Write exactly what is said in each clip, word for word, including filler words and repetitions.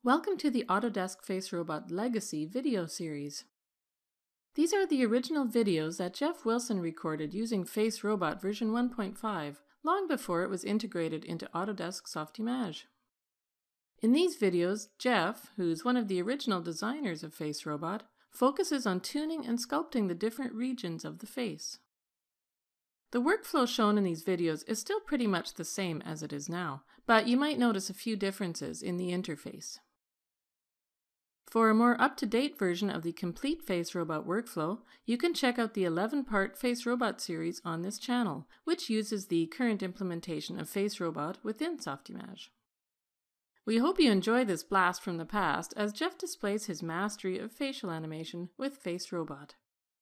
Welcome to the Autodesk Face Robot Legacy video series. These are the original videos that Jeff Wilson recorded using Face Robot version one point five, long before it was integrated into Autodesk Softimage. In these videos, Jeff, who's one of the original designers of Face Robot, focuses on tuning and sculpting the different regions of the face. The workflow shown in these videos is still pretty much the same as it is now, but you might notice a few differences in the interface. For a more up-to-date version of the complete Face Robot workflow, you can check out the eleven part Face Robot series on this channel, which uses the current implementation of Face Robot within Softimage. We hope you enjoy this blast from the past as Jeff displays his mastery of facial animation with Face Robot.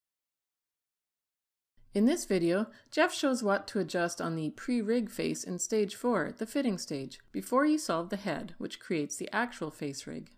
In this video, Jeff shows what to adjust on the pre-rig face in stage four, the fitting stage, before you solve the head, which creates the actual face rig.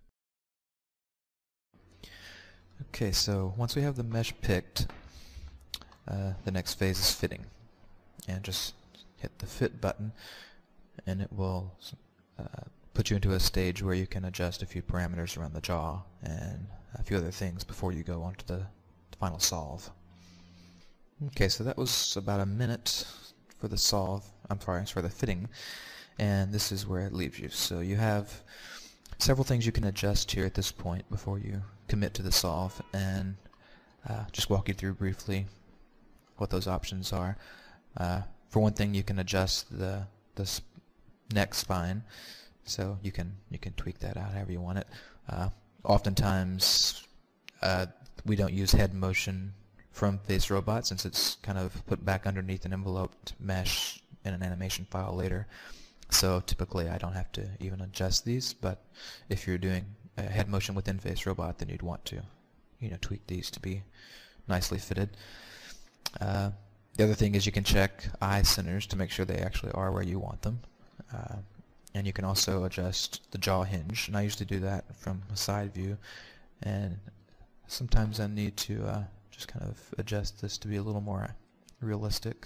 Okay, so once we have the mesh picked, uh, the next phase is fitting. And just hit the fit button and it will uh, put you into a stage where you can adjust a few parameters around the jaw and a few other things before you go on to the final solve. Okay, so that was about a minute for the solve, I'm sorry, for the fitting, and this is where it leaves you. So you have several things you can adjust here at this point before you commit to the solve, and uh, just walk you through briefly what those options are. Uh, for one thing, you can adjust the the sp neck spine, so you can you can tweak that out however you want it. Uh, oftentimes, uh, we don't use head motion from Face Robot since it's kind of put back underneath an enveloped mesh in an animation file later. So typically I don't have to even adjust these, but if you're doing a head motion within Face Robot, then you'd want to, you know, tweak these to be nicely fitted. Uh, the other thing is you can check eye centers to make sure they actually are where you want them. Uh, and you can also adjust the jaw hinge, and I usually do that from a side view, and sometimes I need to uh, just kind of adjust this to be a little more realistic.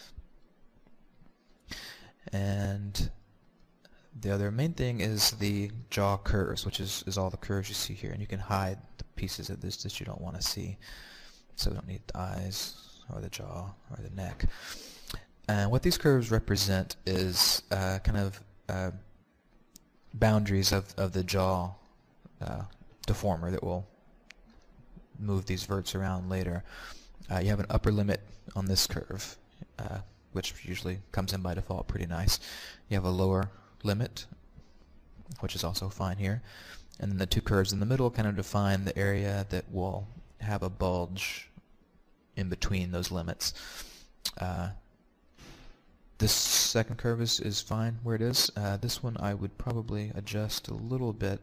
And the other main thing is the jaw curves, which is, is all the curves you see here, and you can hide the pieces of this that you don't want to see. So we don't need the eyes or the jaw or the neck. And what these curves represent is uh, kind of uh, boundaries of, of the jaw uh, deformer that will move these verts around later. Uh, you have an upper limit on this curve, uh, which usually comes in by default pretty nice. You have a lower limit, which is also fine here. And then the two curves in the middle kind of define the area that will have a bulge in between those limits. Uh, this second curve is, is fine where it is. Uh, this one I would probably adjust a little bit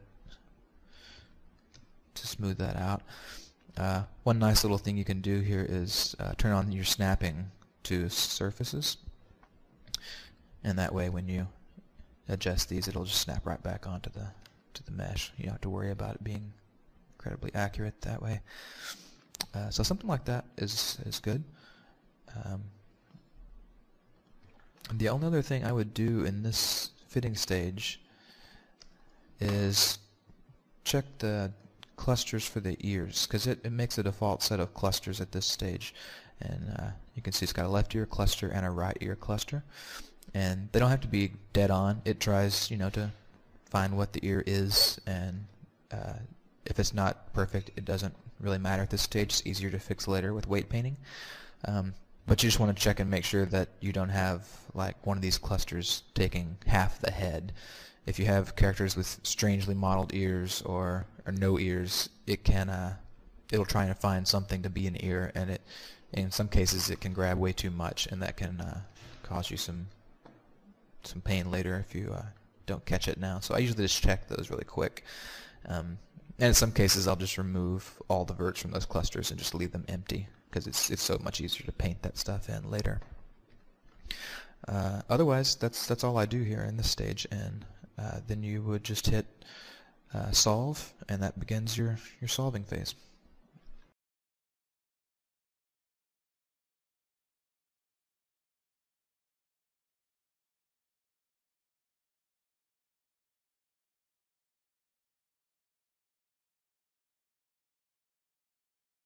to smooth that out. Uh, one nice little thing you can do here is uh, turn on your snapping to surfaces, and that way when you adjust these it'll just snap right back onto the to the mesh. You don't have to worry about it being incredibly accurate that way. Uh, so something like that is is good. Um, the only other thing I would do in this fitting stage is check the clusters for the ears, because it, it makes a default set of clusters at this stage, and uh, you can see it's got a left ear cluster and a right ear cluster, and they don't have to be dead on. It tries, you know, to find what the ear is, and uh, if it's not perfect, it doesn't really matter at this stage. It's easier to fix later with weight painting. Um, but you just want to check and make sure that you don't have like one of these clusters taking half the head. If you have characters with strangely modeled ears or, or no ears, it can uh, it'll try and find something to be an ear, and it in some cases it can grab way too much, and that can uh, cause you some some pain later if you uh, don't catch it now. So I usually just check those really quick, um, and in some cases I'll just remove all the verts from those clusters and just leave them empty, because it's it's so much easier to paint that stuff in later. Uh, otherwise, that's that's all I do here in this stage, and Uh, then you would just hit uh, solve, and that begins your, your solving phase.